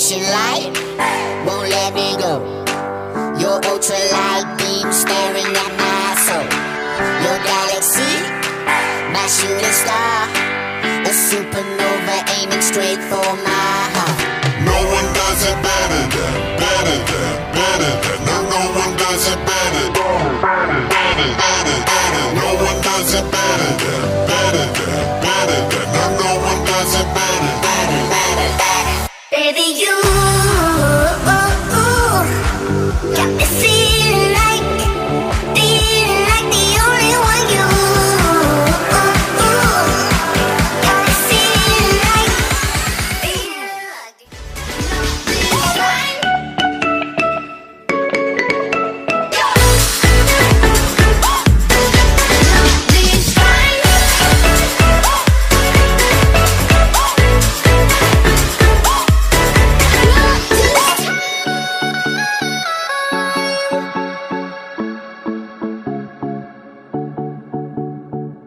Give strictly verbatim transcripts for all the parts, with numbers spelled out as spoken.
flashing light won't let me go. Your ultralight beam staring at my soul. Your galaxy, my shooting star, a supernova aiming straight for my heart. No one does it better than, better than, better than. No, no one does it better than, better, better, better, better. No one does it better than, better than, better than. No, no one does it better, better, better, better. Baby, you got me feeling like, feeling like the only one. You got me feeling like, feeling like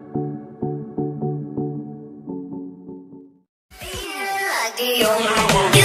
the only one.